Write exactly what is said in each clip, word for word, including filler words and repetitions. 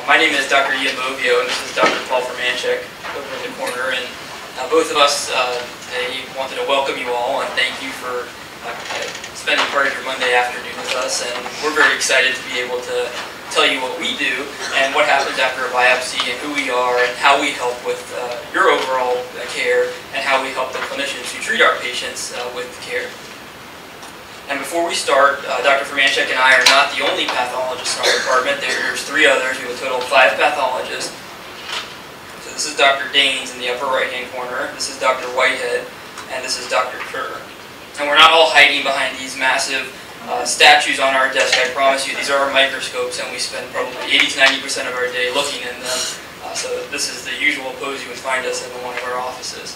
my name is Doctor Bovio, and this is Doctor Furmanczyk over in the corner. And uh, both of us, uh, they wanted to welcome you all and thank you for uh, spending part of your Monday afternoon with us. And we're very excited to be able to tell you what we do and what happens after a biopsy and who we are and how we help with uh, your overall uh, care and how we help the clinicians who treat our patients uh, with care. And before we start, uh, Doctor Furmanczyk and I are not the only pathologists in our department. There's three others. We have a total of five pathologists. So this is Doctor Danes in the upper right-hand corner. This is Doctor Whitehead, and this is Doctor Kerr. And we're not all hiding behind these massive uh, statues on our desk. I promise you, these are our microscopes, and we spend probably eighty to ninety percent of our day looking in them. Uh, so this is the usual pose you would find us in one of our offices.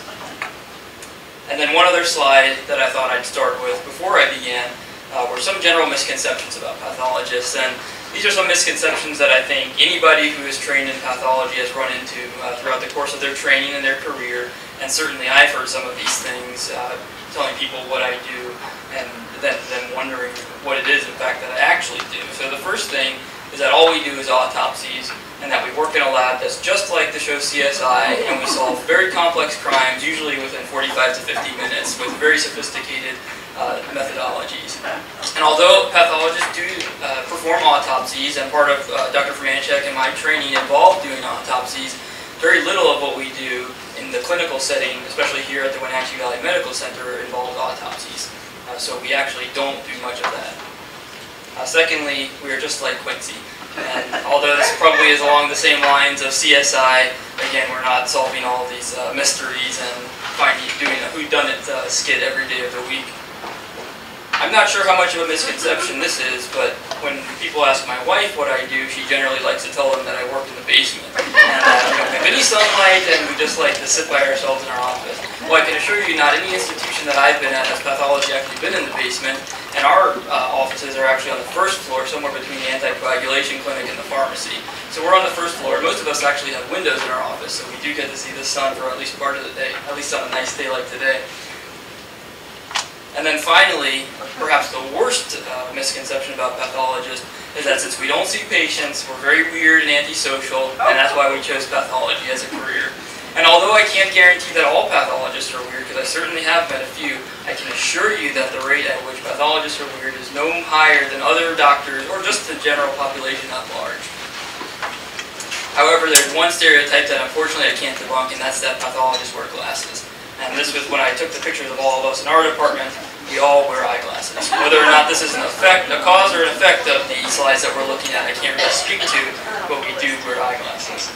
And then one other slide that I thought I'd start with before I began uh, were some general misconceptions about pathologists. And these are some misconceptions that I think anybody who is trained in pathology has run into uh, throughout the course of their training and their career. And certainly I've heard some of these things, uh, telling people what I do and then them wondering what it is, in fact, that I actually do. So the first thing is that all we do is autopsies, and that we work in a lab that's just like the show C S I, and we solve very complex crimes, usually within forty-five to fifty minutes, with very sophisticated uh, methodologies. And although pathologists do uh, perform autopsies, and part of uh, Doctor Furmanczyk and my training involved doing autopsies, very little of what we do in the clinical setting, especially here at the Wenatchee Valley Medical Center, involves autopsies. Uh, so we actually don't do much of that. Uh, secondly, we are just like Quincy. And although this probably is along the same lines of C S I, again, we're not solving all these uh, mysteries and finding, doing a whodunit uh, skit every day of the week. I'm not sure how much of a misconception this is, but when people ask my wife what I do, she generally likes to tell them that I work in the basement. And uh, we don't have any sunlight, and we just like to sit by ourselves in our office. Well, I can assure you, not any institution that I've been at has pathology actually been in the basement, and our uh, offices are actually on the first floor, somewhere between the anticoagulation clinic and the pharmacy. So we're on the first floor. Most of us actually have windows in our office, so we do get to see the sun for at least part of the day, at least on a nice day like today. And then finally, perhaps the worst uh, misconception about pathologists is that since we don't see patients, we're very weird and antisocial, and that's why we chose pathology as a career. And although I can't guarantee that all pathologists are weird, because I certainly have met a few, I can assure you that the rate at which pathologists are weird is no higher than other doctors or just the general population at large. However, there's one stereotype that unfortunately I can't debunk, and that's that pathologists wear glasses. And this was when I took the pictures of all of us in our department. We all wear eyeglasses. Whether or not this is an effect, a cause or an effect of the slides that we're looking at, I can't really speak to, but we do wear eyeglasses.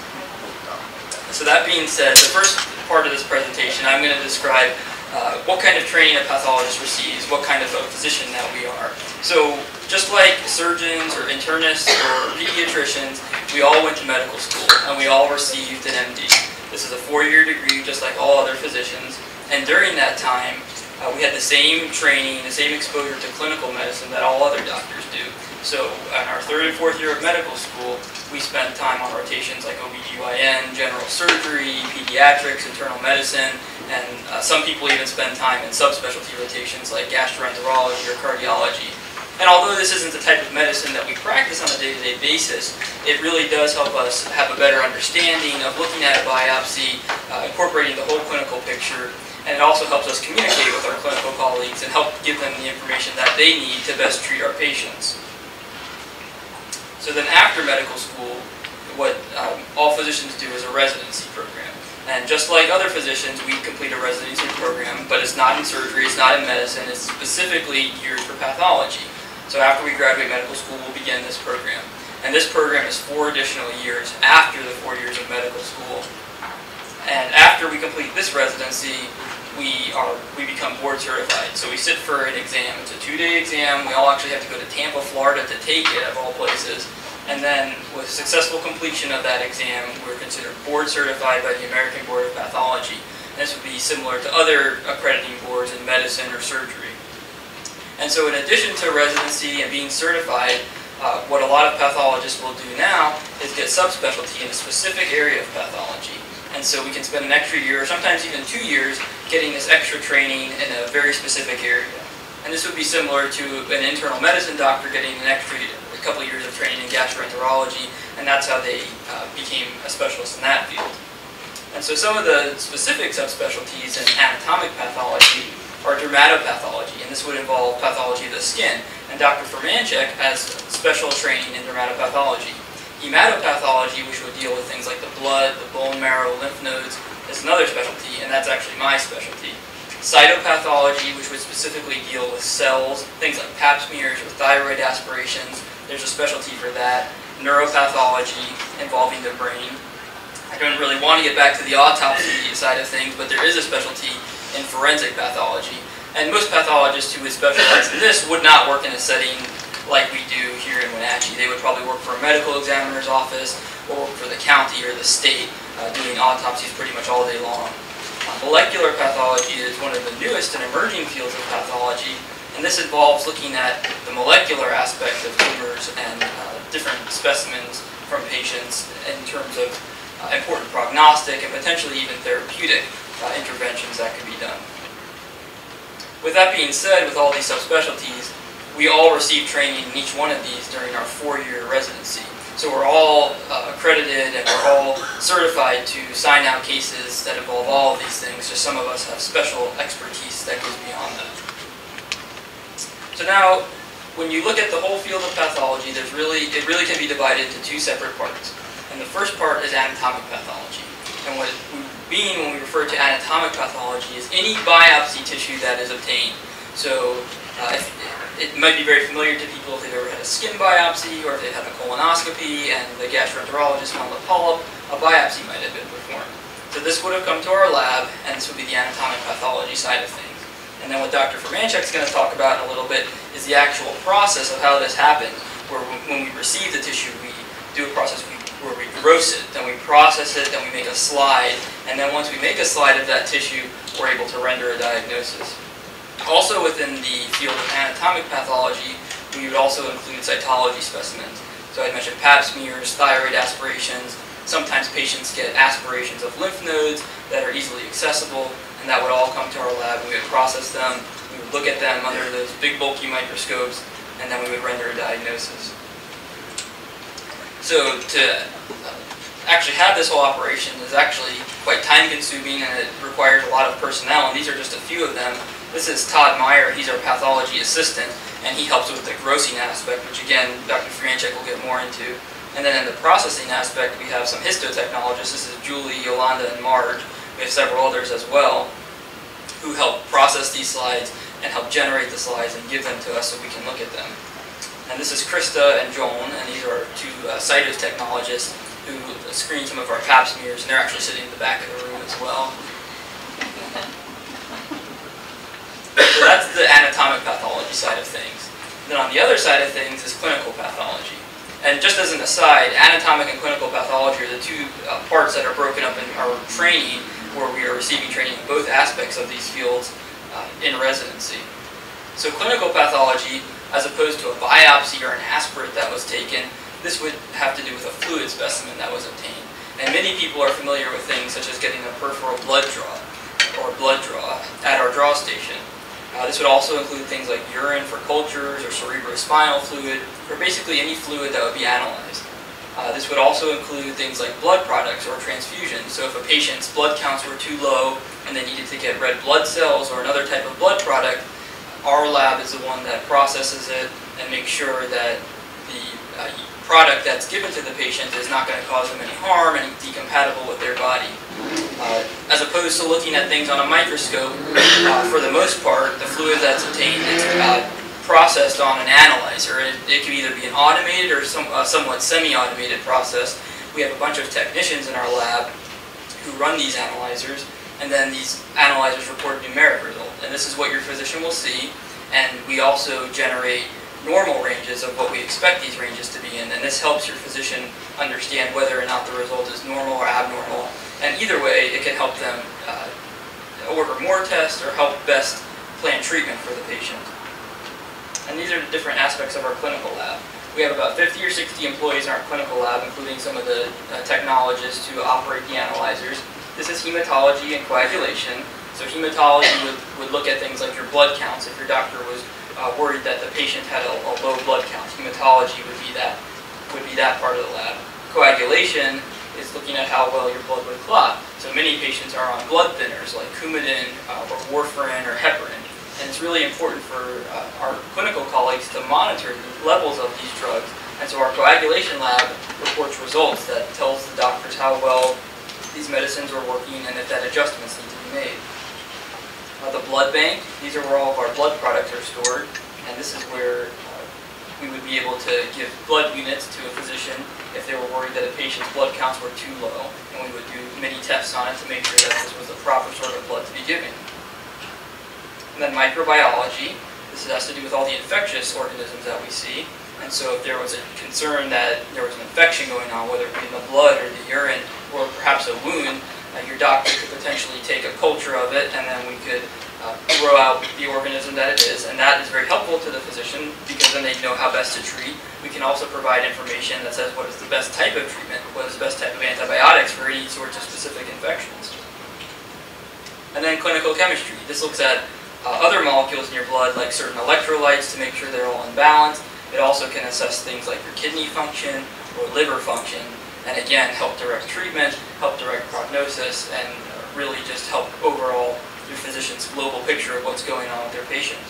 So that being said, the first part of this presentation, I'm going to describe uh, what kind of training a pathologist receives, what kind of a physician that we are. So just like surgeons or internists or pediatricians, we all went to medical school and we all received an M D. This is a four-year degree, just like all other physicians. And during that time, uh, we had the same training, the same exposure to clinical medicine that all other doctors do. So in our third and fourth year of medical school, we spent time on rotations like O B G Y N, general surgery, pediatrics, internal medicine, and uh, some people even spend time in subspecialty rotations like gastroenterology or cardiology. And although this isn't the type of medicine that we practice on a day-to-day basis, it really does help us have a better understanding of looking at a biopsy, uh, incorporating the whole clinical picture, and it also helps us communicate with our clinical colleagues and help give them the information that they need to best treat our patients. So then after medical school, what um, all physicians do is a residency program. And just like other physicians, we complete a residency program, but it's not in surgery, it's not in medicine, it's specifically geared for pathology. So after we graduate medical school, we'll begin this program. And this program is four additional years after the four years of medical school. And after we complete this residency, we are we become board certified. So we sit for an exam. It's a two-day exam. We all actually have to go to Tampa, Florida to take it, of all places. And then with successful completion of that exam, we're considered board certified by the American Board of Pathology. And this would be similar to other accrediting boards in medicine or surgery. And so in addition to residency and being certified, uh, what a lot of pathologists will do now is get subspecialty in a specific area of pathology. And so we can spend an extra year, or sometimes even two years, getting this extra training in a very specific area. And this would be similar to an internal medicine doctor getting an extra a couple of years of training in gastroenterology, and that's how they uh, became a specialist in that field. And so some of the specific subspecialties in anatomic pathology are dermatopathology, and this would involve pathology of the skin. And Doctor Furmanczyk has special training in dermatopathology. Hematopathology, which would deal with things like the blood, the bone marrow, lymph nodes, is another specialty, and that's actually my specialty. Cytopathology, which would specifically deal with cells, things like pap smears or thyroid aspirations, there's a specialty for that. Neuropathology, involving the brain. I don't really want to get back to the autopsy side of things, but there is a specialty in forensic pathology. And most pathologists who would specialize in this would not work in a setting like we do here in Wenatchee. They would probably work for a medical examiner's office or work for the county or the state, uh, doing autopsies pretty much all day long. Uh, molecular pathology is one of the newest and emerging fields of pathology, and this involves looking at the molecular aspects of tumors and uh, different specimens from patients in terms of uh, important prognostic and potentially even therapeutic uh, interventions that could be done. With that being said, with all these subspecialties, we all receive training in each one of these during our four-year residency. So we're all uh, accredited and we're all certified to sign out cases that involve all of these things. Just some of us have special expertise that goes beyond that. So now, when you look at the whole field of pathology, there's really, it really can be divided into two separate parts. And the first part is anatomic pathology. And what we mean when we refer to anatomic pathology is any biopsy tissue that is obtained. So uh, if, it might be very familiar to people if they've ever had a skin biopsy or if they've had a colonoscopy and the gastroenterologist found a polyp, a biopsy might have been performed. So this would have come to our lab, and this would be the anatomic pathology side of things. And then what Doctor Furmanczyk is going to talk about in a little bit is the actual process of how this happens, where when we receive the tissue, we do a process where we gross it, then we process it, then we make a slide, and then once we make a slide of that tissue, we're able to render a diagnosis. Also within the field of anatomic pathology, we would also include cytology specimens. So I mentioned pap smears, thyroid aspirations. Sometimes patients get aspirations of lymph nodes that are easily accessible, and that would all come to our lab. We would process them, we would look at them under those big bulky microscopes, and then we would render a diagnosis. So to actually have this whole operation is actually quite time consuming, and it requires a lot of personnel, and these are just a few of them. This is Todd Meyer. He's our pathology assistant, and he helps with the grossing aspect, which again, Doctor Furmanczyk will get more into. And then in the processing aspect, we have some histotechnologists. This is Julie, Yolanda, and Marge. We have several others as well who help process these slides and help generate the slides and give them to us so we can look at them. And this is Krista and Joan, and these are two uh, cytotechnologists who screen some of our pap smears, and they're actually sitting in the back of the room as well. So that's the anatomic pathology side of things. Then on the other side of things is clinical pathology. And just as an aside, anatomic and clinical pathology are the two uh, parts that are broken up in our training, where we are receiving training in both aspects of these fields uh, in residency. So clinical pathology, as opposed to a biopsy or an aspirate that was taken, this would have to do with a fluid specimen that was obtained. And many people are familiar with things such as getting a peripheral blood draw or blood draw at our draw station. Uh, this would also include things like urine for cultures or cerebrospinal fluid, or basically any fluid that would be analyzed. Uh, this would also include things like blood products or transfusions. So if a patient's blood counts were too low and they needed to get red blood cells or another type of blood product, our lab is the one that processes it and makes sure that the uh, product that's given to the patient is not going to cause them any harm and be compatible with their body. Uh, as opposed to looking at things on a microscope, uh, for the most part, the fluid that's obtained is uh, processed on an analyzer. It, it can either be an automated or some, uh, somewhat semi-automated process. We have a bunch of technicians in our lab who run these analyzers, and then these analyzers report a numeric result. And this is what your physician will see, and we also generate normal ranges of what we expect these ranges to be in, and this helps your physician understand whether or not the result is normal or abnormal. And either way, it can help them uh, order more tests or help best plan treatment for the patient. And these are the different aspects of our clinical lab. We have about fifty or sixty employees in our clinical lab, including some of the uh, technologists who operate the analyzers. This is hematology and coagulation. So hematology would, would look at things like your blood counts if your doctor was uh, worried that the patient had a, a low blood count. hematology would be that would be that part of the lab. Coagulation is looking at how well your blood would clot. So many patients are on blood thinners like Coumadin uh, or warfarin or heparin. And it's really important for uh, our clinical colleagues to monitor the levels of these drugs. And so our coagulation lab reports results that tells the doctors how well these medicines are working and if that adjustments need to be made. Uh, the blood bank, these are where all of our blood products are stored. And this is where uh, we would be able to give blood units to a physician if they were worried that a patient's blood counts were too low. And we would do many tests on it to make sure that this was the proper sort of blood to be giving. And then microbiology, this has to do with all the infectious organisms that we see. And so if there was a concern that there was an infection going on, whether it be in the blood or the urine or perhaps a wound, uh, your doctor could potentially take a culture of it and then we could uh, throw out the organism that it is. And that is very helpful to the physician because then they know how best to treat. We can also provide information that says what is the best type of treatment, what is the best type of antibiotics for any sorts of specific infections. And then clinical chemistry. This looks at Uh, other molecules in your blood, like certain electrolytes, to make sure they're all in balance. It also can assess things like your kidney function or liver function, and again, help direct treatment, help direct prognosis, and uh, really just help overall your physician's global picture of what's going on with their patient.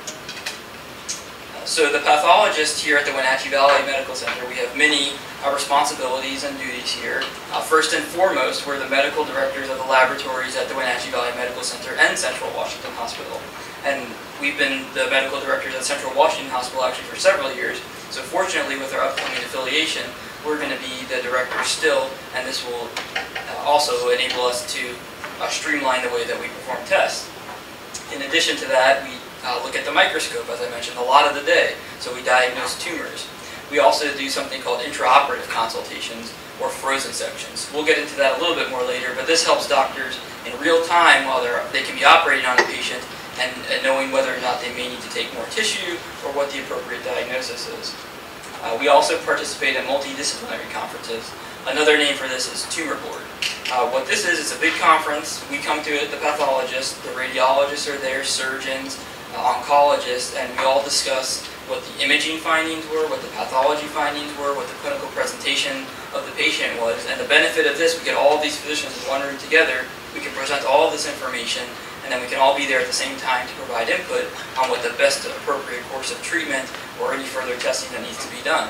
Uh, so the pathologist here at the Wenatchee Valley Medical Center, we have many uh, responsibilities and duties here. Uh, first and foremost, we're the medical directors of the laboratories at the Wenatchee Valley Medical Center and Central Washington Hospital. And we've been the medical directors at Central Washington Hospital actually for several years. So fortunately, with our upcoming affiliation, we're going to be the directors still, and this will uh, also enable us to uh, streamline the way that we perform tests. In addition to that, we uh, look at the microscope, as I mentioned, a lot of the day. So we diagnose tumors. We also do something called intraoperative consultations, or frozen sections. We'll get into that a little bit more later, but this helps doctors in real time while they're, they can be operating on a patient and, and knowing whether or not they may need to take more tissue or what the appropriate diagnosis is. Uh, we also participate in multidisciplinary conferences. Another name for this is Tumor Board. Uh, what this is, it's a big conference. We come to it, the pathologists, the radiologists are there, surgeons, uh, oncologists, and we all discuss what the imaging findings were, what the pathology findings were, what the clinical presentation of the patient was. And the benefit of this, we get all of these physicians in one room together, we can present all of this information, and then we can all be there at the same time to provide input on what the best appropriate course of treatment or any further testing that needs to be done.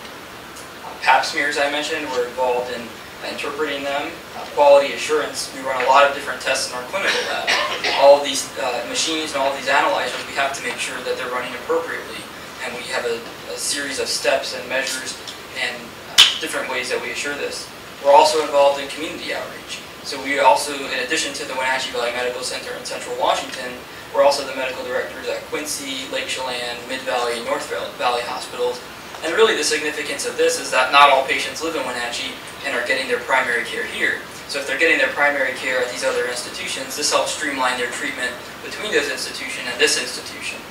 Uh, pap smears, I mentioned, we're involved in interpreting them. Uh, quality assurance, we run a lot of different tests in our clinical lab. All of these uh, machines and all of these analyzers, we have to make sure that they're running appropriately. And we have a, a series of steps and measures and uh, different ways that we assure this. We're also involved in community outreach. So we also, in addition to the Wenatchee Valley Medical Center in Central Washington, we're also the medical directors at Quincy, Lake Chelan, Mid-Valley, and North Valley hospitals. And really the significance of this is that not all patients live in Wenatchee and are getting their primary care here. So if they're getting their primary care at these other institutions, this helps streamline their treatment between those institutions and this institution.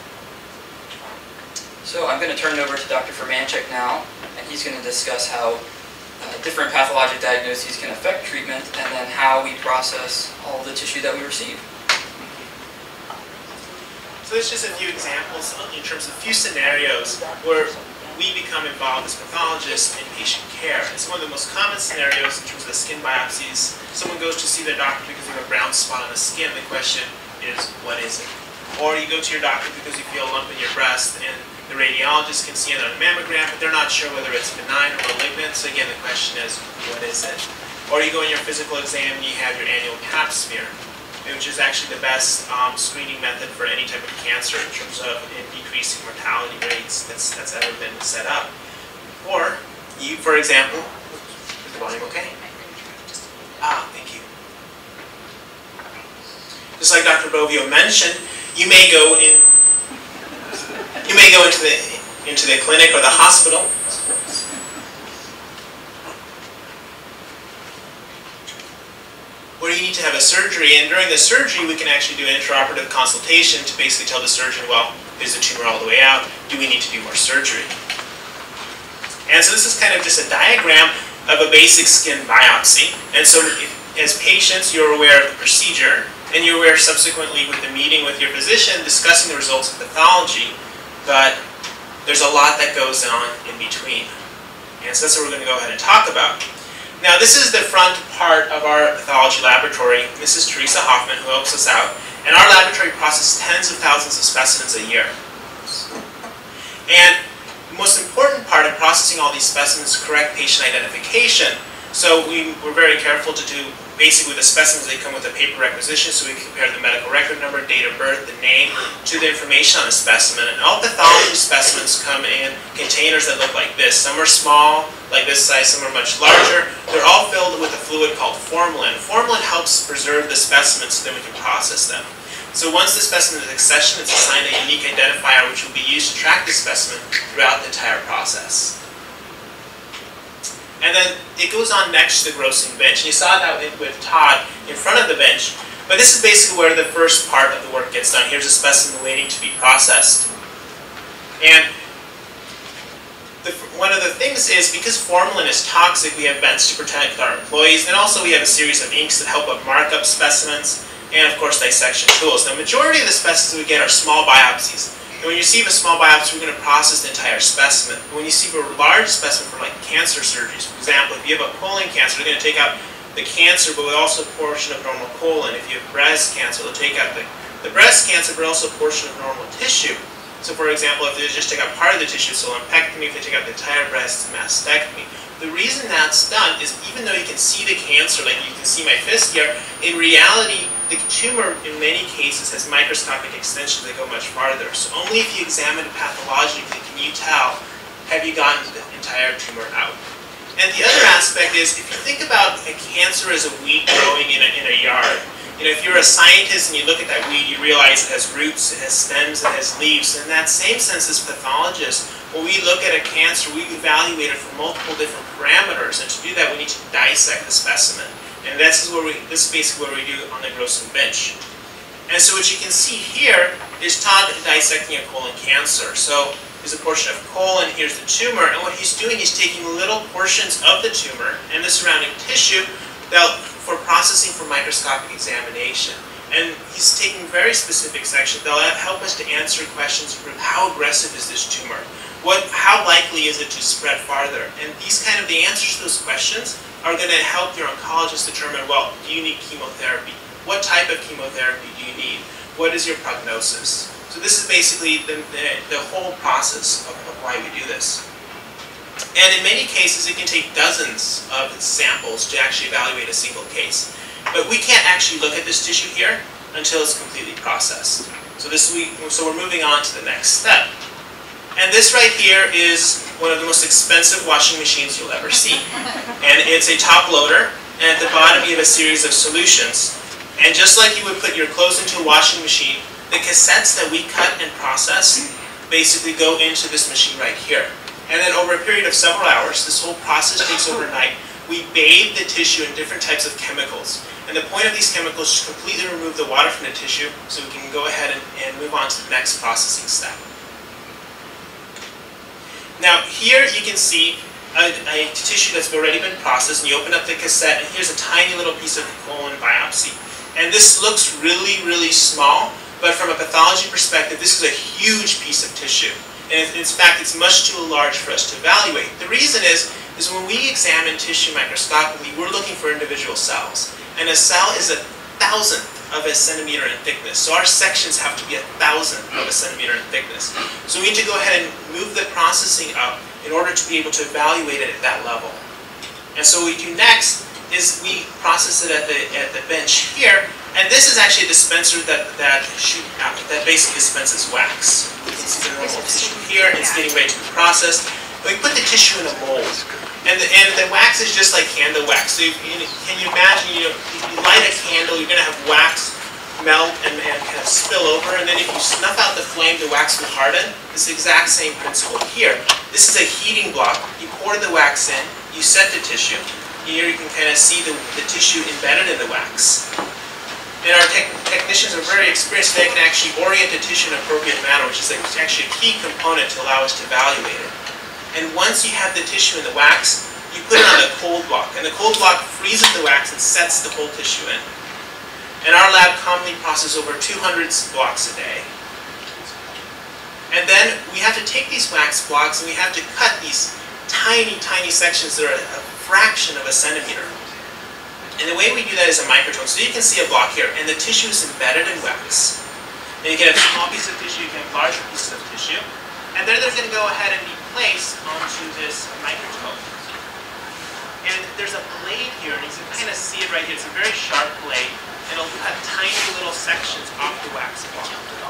So I'm going to turn it over to Doctor Furmanczyk now, and he's going to discuss how uh, different pathologic diagnoses can affect treatment, and then how we process all the tissue that we receive. So there's just a few examples in terms of a few scenarios where we become involved as pathologists in patient care. It's one of the most common scenarios in terms of the skin biopsies. Someone goes to see their doctor because they have a brown spot on the skin. The question is, what is it? Or you go to your doctor because you feel a lump in your breast, and the radiologist can see it on a mammogram, but they're not sure whether it's benign or malignant. So again, the question is, what is it? Or you go in your physical exam and you have your annual pap smear, which is actually the best um, screening method for any type of cancer in terms of in decreasing mortality rates that's, that's ever been set up. Or you, for example, is the volume okay? Ah, thank you. Just like Doctor Bovio mentioned, you may go in. You may go into the into the clinic or the hospital. Where you need to have a surgery, and during the surgery we can actually do an intraoperative consultation to basically tell the surgeon, well, is the tumor all the way out? Do we need to do more surgery? And so this is kind of just a diagram of a basic skin biopsy. And so if, as patients, you're aware of the procedure, and you're aware subsequently with the meeting with your physician discussing the results of pathology. But there's a lot that goes on in between. And so that's what we're going to go ahead and talk about. Now, this is the front part of our pathology laboratory. This is Teresa Hoffman, who helps us out. And our laboratory processes tens of thousands of specimens a year. And the most important part of processing all these specimens is correct patient identification. So we were very careful to do, basically the specimens, they come with a paper requisition, so we compare the medical record number, date of birth, the name, to the information on the specimen. And all pathology specimens come in containers that look like this. Some are small, like this size, some are much larger. They're all filled with a fluid called formalin. Formalin helps preserve the specimens so then we can process them. So once the specimen is accessioned, it's assigned a unique identifier which will be used to track the specimen throughout the entire process. And then it goes on next to the grossing bench. And you saw that with Todd in front of the bench. But this is basically where the first part of the work gets done. Here's a specimen waiting to be processed. And the, one of the things is, because formalin is toxic, we have vents to protect our employees. And also we have a series of inks that help us mark up specimens. And of course dissection tools. The majority of the specimens we get are small biopsies. And when you receive a small biopsy, we're going to process the entire specimen. But when you receive a large specimen for like cancer surgeries, for example, if you have a colon cancer, they're going to take out the cancer, but with also a portion of normal colon. If you have breast cancer, they'll take out the, the breast cancer, but also a portion of normal tissue. So for example, if they just take out part of the tissue, so lumpectomy, if they take out the entire breast, it's a mastectomy. The reason that's done is even though you can see the cancer, like you can see my fist here, in reality, the tumor in many cases has microscopic extensions that go much farther. So only if you examine it pathologically can you tell, have you gotten the entire tumor out. And the other aspect is, if you think about a cancer as a weed growing in a, in a yard, you know, if you're a scientist and you look at that weed, you realize it has roots, it has stems, it has leaves. And in that same sense as pathologists, when we look at a cancer, we evaluate it for multiple different parameters. And to do that, we need to dissect the specimen. And this is where we, this is basically what we do on the grossing bench. And so what you can see here is Todd dissecting a colon cancer. So here's a portion of colon, here's the tumor, and what he's doing is taking little portions of the tumor and the surrounding tissue that, for processing for microscopic examination. And he's taking very specific sections that will help us to answer questions of how aggressive is this tumor? What, how likely is it to spread farther? And these kind of, the answers to those questions are going to help your oncologist determine, well, do you need chemotherapy? What type of chemotherapy do you need? What is your prognosis? So this is basically the, the, the whole process of, of why we do this. And in many cases, it can take dozens of samples to actually evaluate a single case. But we can't actually look at this tissue here until it's completely processed. So, this we, so we're moving on to the next step. And this right here is one of the most expensive washing machines you'll ever see. And it's a top loader, and at the bottom you have a series of solutions. And just like you would put your clothes into a washing machine, the cassettes that we cut and process basically go into this machine right here. And then over a period of several hours, this whole process takes overnight, we bathe the tissue in different types of chemicals. And the point of these chemicals is to completely remove the water from the tissue so we can go ahead and, and move on to the next processing step. Now here you can see a, a tissue that's already been processed, and you open up the cassette and here's a tiny little piece of colon biopsy. And this looks really, really small, but from a pathology perspective, this is a huge piece of tissue. And in fact, it's much too large for us to evaluate. The reason is, is when we examine tissue microscopically, we're looking for individual cells. And a cell is a thousandth of a centimeter in thickness. So our sections have to be a thousandth of a centimeter in thickness. So we need to go ahead and move the processing up in order to be able to evaluate it at that level. And so what we do next is we process it at the, at the bench here. And this is actually a dispenser that, that, shoot out, that basically dispenses wax. You can see the normal tissue here, and it's getting ready to be processed. We put the tissue in a mold. And the, and the wax is just like candle wax. So you, you, can you imagine, you know, you light a candle, you're going to have wax melt and, and kind of spill over, and then if you snuff out the flame, the wax will harden. It's the exact same principle here. This is a heating block. You pour the wax in, you set the tissue. Here you can kind of see the, the tissue embedded in the wax. And our tech, technicians are very experienced. They can actually orient the tissue in an appropriate manner, which is actually a key component to allow us to evaluate it. And once you have the tissue in the wax, you put it on a cold block. And the cold block freezes the wax and sets the whole tissue in. And our lab commonly processes over two hundred blocks a day. And then we have to take these wax blocks and we have to cut these tiny, tiny sections that are a fraction of a centimeter. And the way we do that is a microtome. So you can see a block here, and the tissue is embedded in wax. And you can have small pieces of tissue, you can have larger pieces of tissue. And then they're going to go ahead and be placed onto this microtome. And there's a blade here, and you can kind of see it right here. It's a very sharp blade, and it'll cut tiny little sections off the wax block.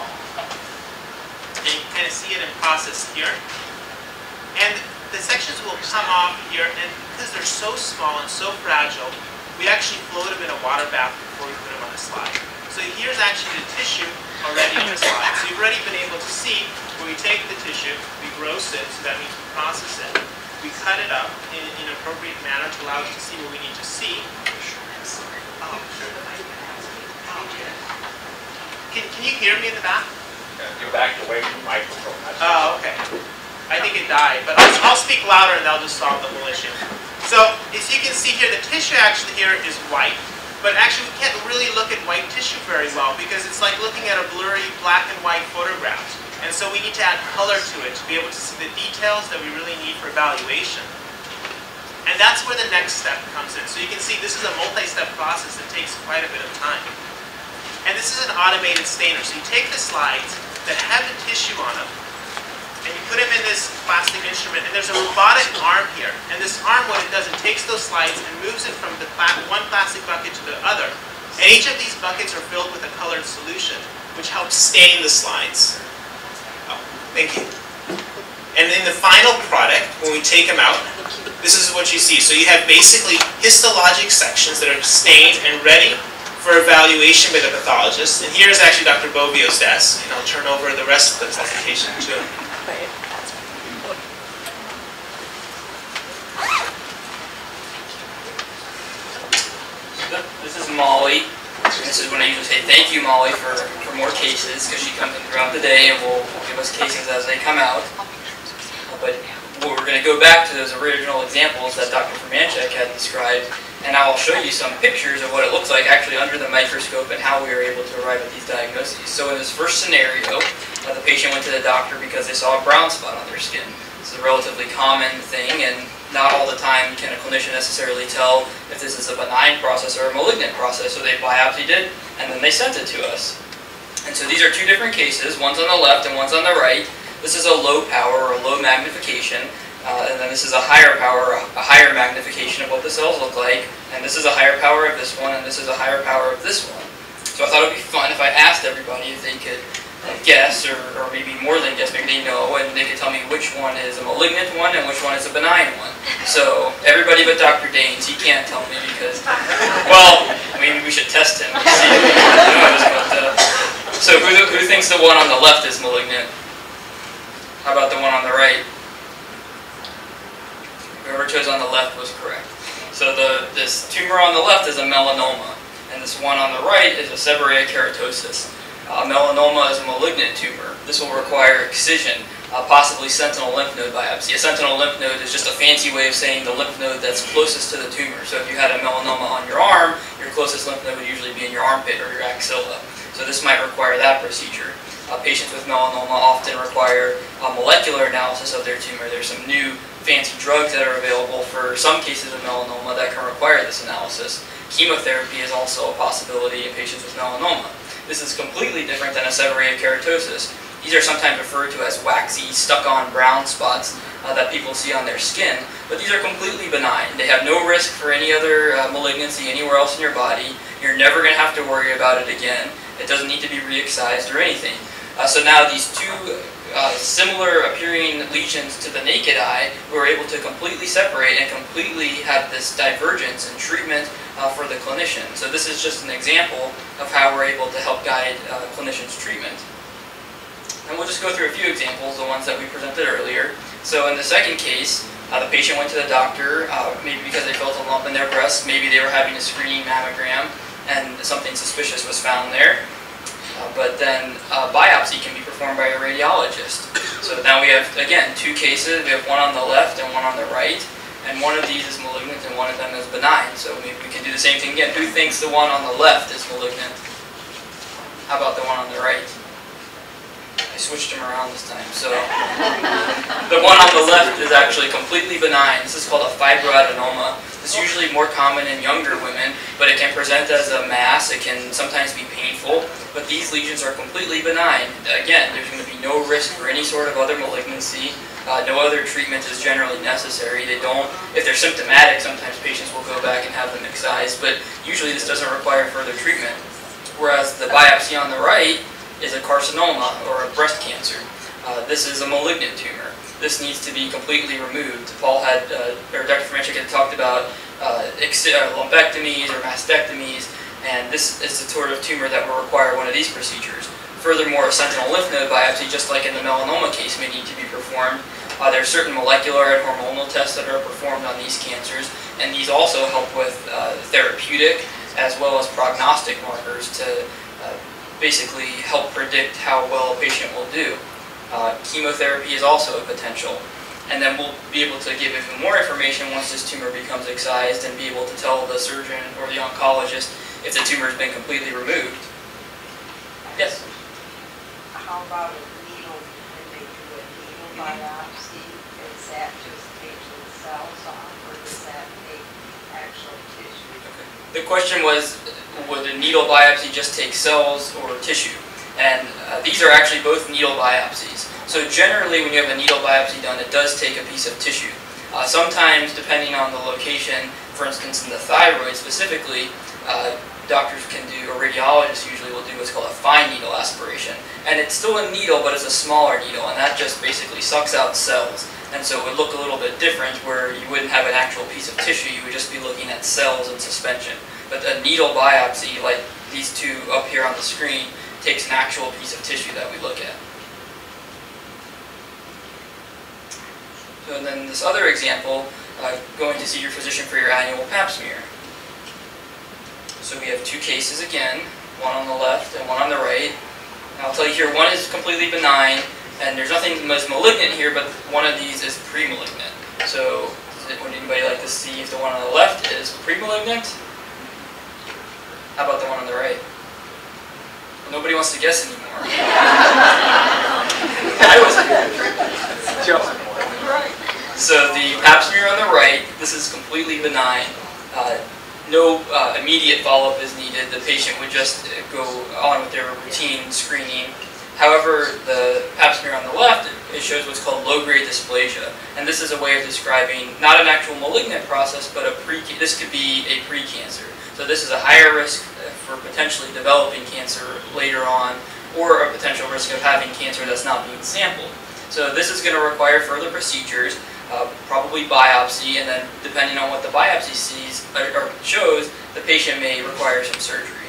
And you can kind of see it in process here. And the sections will come off here, and because they're so small and so fragile, we actually float them in a water bath before we put them on the slide. So here's actually the tissue already on the slide. So you've already been able to see where we take the tissue, we roast it, so that means we process it, we cut it up in, in an appropriate manner to allow us to see what we need to see. Oh, can, can you hear me in the back? You're backed away from the microphone. Oh, okay. I think it died, but I'll, I'll speak louder and that'll just solve the whole issue. So, as you can see here, the tissue actually here is white, but actually we can't really look at white tissue very well because it's like looking at a blurry black and white photograph. And so we need to add color to it to be able to see the details that we really need for evaluation. And that's where the next step comes in. So you can see this is a multi-step process that takes quite a bit of time. And this is an automated stainer. So you take the slides that have the tissue on them, and you put them in this plastic instrument, and there's a robotic arm here. And this arm, what it does, it takes those slides and moves it from the pla one plastic bucket to the other. And each of these buckets are filled with a colored solution, which helps stain the slides. Oh, thank you. And in the final product, when we take them out, this is what you see. So you have basically histologic sections that are stained and ready for evaluation by the pathologist. And here's actually Doctor Bovio's desk, and I'll turn over the rest of the presentation to him. This is Molly. This is when I usually say thank you, Molly, for, for more cases, because she comes in throughout the day and will give us cases as they come out. But we're going to go back to those original examples that Doctor Furmanczyk had described, and I'll show you some pictures of what it looks like actually under the microscope and how we were able to arrive at these diagnoses. So in this first scenario, uh, the patient went to the doctor because they saw a brown spot on their skin. This is a relatively common thing, and not all the time can a clinician necessarily tell if this is a benign process or a malignant process, so they biopsied it, and then they sent it to us. And so these are two different cases, one's on the left and one's on the right. This is a low power or low magnification, uh, and then this is a higher power, a higher magnification of what the cells look like, and this is a higher power of this one, and this is a higher power of this one. So I thought it would be fun if I asked everybody if they could guess, or, or maybe more than guess, maybe they know, and they could tell me which one is a malignant one and which one is a benign one. So everybody but Doctor Daines, he can't tell me because, well, maybe we should test him to see if he knows. But, uh, so who, who thinks the one on the left is malignant? How about the one on the right? Whoever chose on the left was correct. So the this tumor on the left is a melanoma, and this one on the right is a seborrheic keratosis. Uh, melanoma is a malignant tumor. This will require excision, uh, possibly sentinel lymph node biopsy. A sentinel lymph node is just a fancy way of saying the lymph node that's closest to the tumor. So if you had a melanoma on your arm, your closest lymph node would usually be in your armpit or your axilla. So this might require that procedure. Uh, patients with melanoma often require a molecular analysis of their tumor. There's some new fancy drugs that are available for some cases of melanoma that can require this analysis. Chemotherapy is also a possibility in patients with melanoma. This is completely different than a seborrheic keratosis. These are sometimes referred to as waxy, stuck-on brown spots uh, that people see on their skin, but these are completely benign. They have no risk for any other uh, malignancy anywhere else in your body. You're never going to have to worry about it again. It doesn't need to be re-excised or anything. Uh, so now these two uh, similar appearing lesions to the naked eye, we were able to completely separate and completely have this divergence in treatment uh, for the clinician. So this is just an example of how we're able to help guide uh, clinicians' treatment. And we'll just go through a few examples, the ones that we presented earlier. So in the second case, uh, the patient went to the doctor, uh, maybe because they felt a lump in their breast, maybe they were having a screening mammogram, and something suspicious was found there. Uh, but then uh, biopsy can be performed by a radiologist. So now we have, again, two cases. We have one on the left and one on the right. And one of these is malignant and one of them is benign. So maybe we can do the same thing again. Who thinks the one on the left is malignant? How about the one on the right? I switched them around this time. So the one on the left is actually completely benign. This is called a fibroadenoma. This is usually more common in younger women, but it can present as a mass. It can sometimes be painful, but these lesions are completely benign. Again, there's going to be no risk for any sort of other malignancy. Uh, no other treatment is generally necessary. They don't, if they're symptomatic, sometimes patients will go back and have them excised, but usually this doesn't require further treatment. Whereas the biopsy on the right is a carcinoma, or a breast cancer. Uh, this is a malignant tumor. This needs to be completely removed. Paul had, uh, or Doctor Furmanczyk had talked about uh, lumpectomies or mastectomies, and this is the sort of tumor that will require one of these procedures. Furthermore, a sentinel lymph node biopsy, just like in the melanoma case, may need to be performed. Uh, there are certain molecular and hormonal tests that are performed on these cancers, and these also help with uh, therapeutic as well as prognostic markers to uh, basically help predict how well a patient will do. Uh, chemotherapy is also a potential. And then we'll be able to give even more information once this tumor becomes excised and be able to tell the surgeon or the oncologist if the tumor has been completely removed. Yes? How about a needle, when they do a needle biopsy, is that just taking cells off, or does that take actual tissue? Okay. The question was, would a needle biopsy just take cells or tissue? And uh, these are actually both needle biopsies. So generally when you have a needle biopsy done, it does take a piece of tissue. Uh, sometimes, depending on the location, for instance in the thyroid specifically, uh, doctors can do, or radiologists usually will do what's called a fine needle aspiration. And it's still a needle, but it's a smaller needle, and that just basically sucks out cells. And so it would look a little bit different, where you wouldn't have an actual piece of tissue, you would just be looking at cells in suspension. But a needle biopsy, like these two up here on the screen, takes an actual piece of tissue that we look at. So and then this other example, uh, going to see your physician for your annual pap smear. So we have two cases again, one on the left and one on the right. And I'll tell you here, one is completely benign, and there's nothing most malignant here, but one of these is pre-malignant. So would anybody like to see if the one on the left is pre-malignant? How about the one on the right? Well, nobody wants to guess anymore. I wasn't here. So the pap smear on the right, this is completely benign. Uh, no uh, immediate follow-up is needed. The patient would just go on with their routine screening. However, the pap smear on the left, it shows what's called low-grade dysplasia. And this is a way of describing not an actual malignant process, but a pre this could be a pre-cancer. So this is a higher risk for potentially developing cancer later on, or a potential risk of having cancer that's not being sampled. So this is going to require further procedures, uh, probably biopsy, and then depending on what the biopsy sees or, or shows, the patient may require some surgery.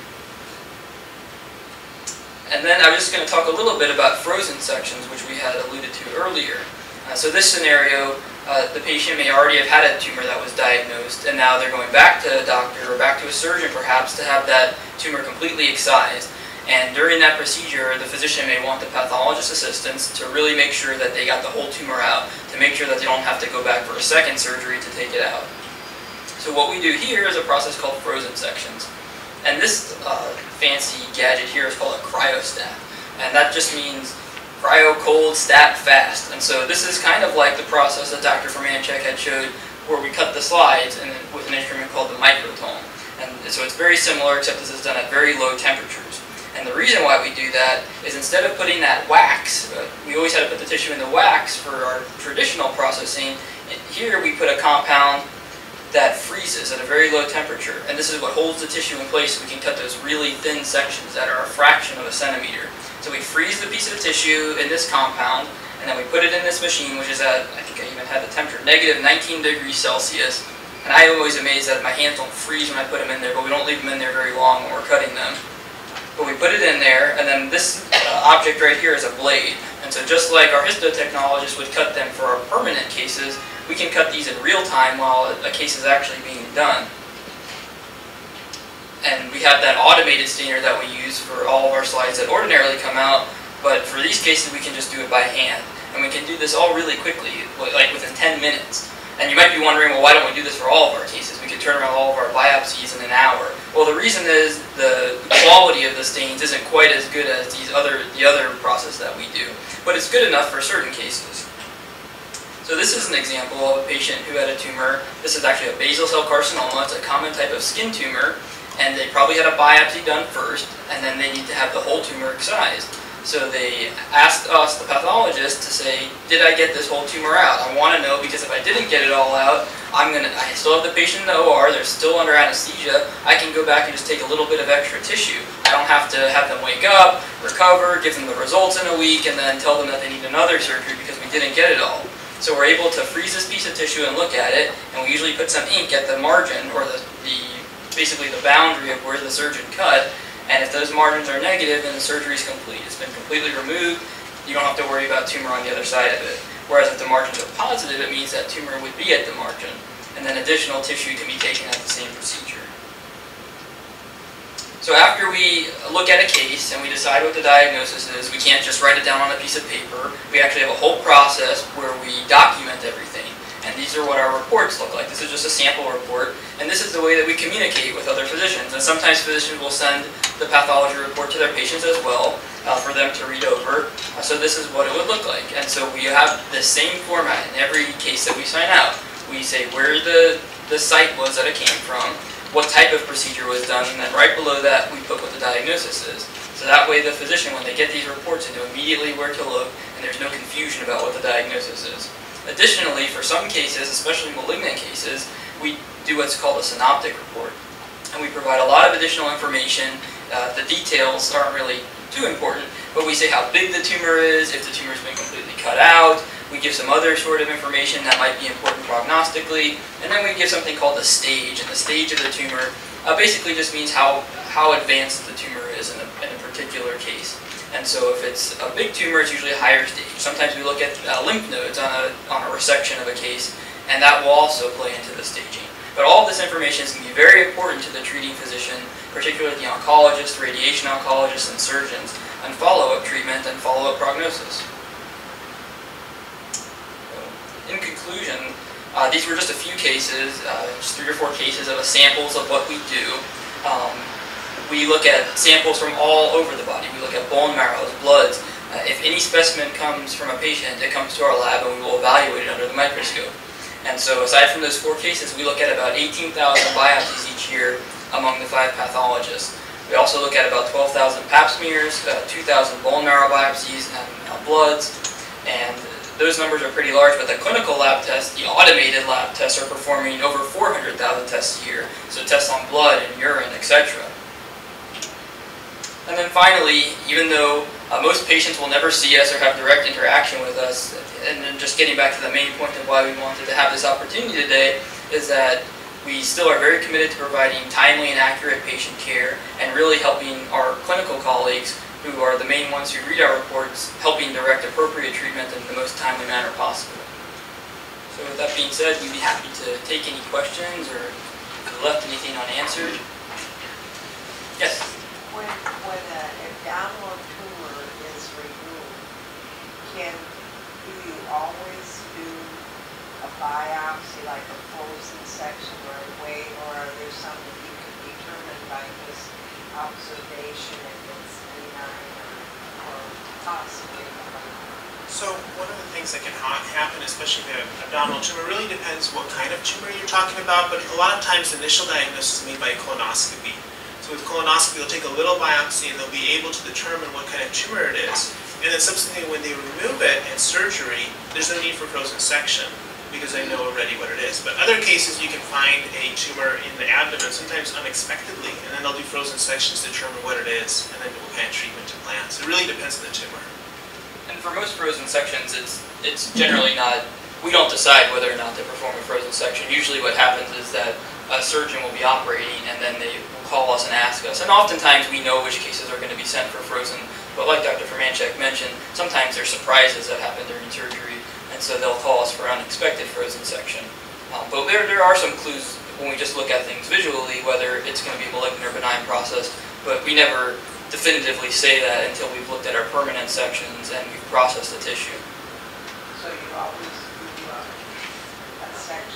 And then I'm just going to talk a little bit about frozen sections, which we had alluded to earlier. Uh, so this scenario, uh, the patient may already have had a tumor that was diagnosed, and now they're going back to a doctor or back to a surgeon perhaps to have that tumor completely excised. And during that procedure, the physician may want the pathologist assistance to really make sure that they got the whole tumor out, to make sure that they don't have to go back for a second surgery to take it out. So what we do here is a process called frozen sections. And this uh, fancy gadget here is called a cryostat. And that just means cryo, cold, stat, fast. And so this is kind of like the process that Doctor Furmanczyk had showed, where we cut the slides and with an instrument called the microtome. And so it's very similar, except this is done at very low temperatures. And the reason why we do that is instead of putting that wax, uh, we always had to put the tissue in the wax for our traditional processing. Here we put a compound that freezes at a very low temperature, and this is what holds the tissue in place so we can cut those really thin sections that are a fraction of a centimeter. So we freeze the piece of tissue in this compound, and then we put it in this machine, which is at, I think I even had the temperature, negative nineteen degrees Celsius. And I'm always amazed that my hands don't freeze when I put them in there, but we don't leave them in there very long when we're cutting them. But we put it in there, and then this uh, object right here is a blade. And so just like our histotechnologists would cut them for our permanent cases, we can cut these in real time while a case is actually being done. And we have that automated stainer that we use for all of our slides that ordinarily come out, but for these cases we can just do it by hand. And we can do this all really quickly, like within ten minutes. And you might be wondering, well, why don't we do this for all of our cases? We could turn around all of our biopsies in an hour. Well, the reason is the quality of the stains isn't quite as good as these other, the other process that we do, but it's good enough for certain cases. So this is an example of a patient who had a tumor. This is actually a basal cell carcinoma. It's a common type of skin tumor, and they probably had a biopsy done first, and then they need to have the whole tumor excised. So they asked us, the pathologist, to say, did I get this whole tumor out? I want to know, because if I didn't get it all out, I'm gonna, I still have the patient in the O R, they're still under anesthesia, I can go back and just take a little bit of extra tissue. I don't have to have them wake up, recover, give them the results in a week, and then tell them that they need another surgery because we didn't get it all. So we're able to freeze this piece of tissue and look at it, and we usually put some ink at the margin, or the, the basically the boundary of where the surgeon cut. And if those margins are negative, then the surgery is complete. It's been completely removed. You don't have to worry about tumor on the other side of it. Whereas if the margins are positive, it means that tumor would be at the margin. And then additional tissue can be taken at the same procedure. So after we look at a case and we decide what the diagnosis is, we can't just write it down on a piece of paper. We actually have a whole process where we document everything. And these are what our reports look like. This is just a sample report, and this is the way that we communicate with other physicians. And sometimes physicians will send the pathology report to their patients as well uh, for them to read over. Uh, so this is what it would look like. And so we have the same format in every case that we sign out. We say where the, the site was that it came from, what type of procedure was done, and then right below that we put what the diagnosis is. So that way the physician, when they get these reports, they know immediately where to look, and there's no confusion about what the diagnosis is. Additionally, for some cases, especially malignant cases, we do what's called a synoptic report. And we provide a lot of additional information. Uh, the details aren't really too important, but we say how big the tumor is, if the tumor's been completely cut out. We give some other sort of information that might be important prognostically. And then we give something called the stage. And the stage of the tumor uh, basically just means how, how advanced the tumor is in a, in a particular case. And so if it's a big tumor, it's usually a higher stage. Sometimes we look at uh, lymph nodes on a, on a resection of a case, and that will also play into the staging. But all of this information is going to be very important to the treating physician, particularly the oncologist, radiation oncologists, and surgeons, and follow-up treatment and follow-up prognosis. In conclusion, uh, these were just a few cases, uh, just three or four cases of samples of what we do. Um, We look at samples from all over the body. We look at bone marrows, bloods. Uh, if any specimen comes from a patient, it comes to our lab and we will evaluate it under the microscope. And so aside from those four cases, we look at about eighteen thousand biopsies each year among the five pathologists. We also look at about twelve thousand pap smears, uh, two thousand bone marrow biopsies, and uh, bloods. And those numbers are pretty large, but the clinical lab tests, the automated lab tests, are performing over four hundred thousand tests a year. So tests on blood and urine, et cetera. And then finally, even though uh, most patients will never see us or have direct interaction with us, and then just getting back to the main point of why we wanted to have this opportunity today, is that we still are very committed to providing timely and accurate patient care and really helping our clinical colleagues, who are the main ones who read our reports, helping direct appropriate treatment in the most timely manner possible. So with that being said, we'd be happy to take any questions or if you left anything unanswered. Yes? When, when an abdominal tumor is removed, can, do you always do a biopsy, like a frozen section right away, or are there some that you can determine by just observation if it's benign or, or possibly malignant? So one of the things that can ha happen, especially with an abdominal tumor, really depends what kind of tumor you're talking about, but a lot of times the initial diagnosis is made by colonoscopy. So with colonoscopy, they'll take a little biopsy and they'll be able to determine what kind of tumor it is. And then subsequently, when they remove it in surgery, there's no need for frozen section because they know already what it is. But other cases, you can find a tumor in the abdomen, sometimes unexpectedly, and then they'll do frozen sections to determine what it is and then what kind of treatment to plan. So it really depends on the tumor. And for most frozen sections, it's, it's generally not, we don't decide whether or not to perform a frozen section. Usually what happens is that a surgeon will be operating and then they will call us and ask us. And oftentimes we know which cases are going to be sent for frozen, but like Doctor Furmanczyk mentioned, sometimes there's surprises that happen during surgery, and so they'll call us for unexpected frozen section. Um, but there, there are some clues when we just look at things visually, whether it's going to be a malignant or benign process, but we never definitively say that until we've looked at our permanent sections and we've processed the tissue. So you always do uh, a section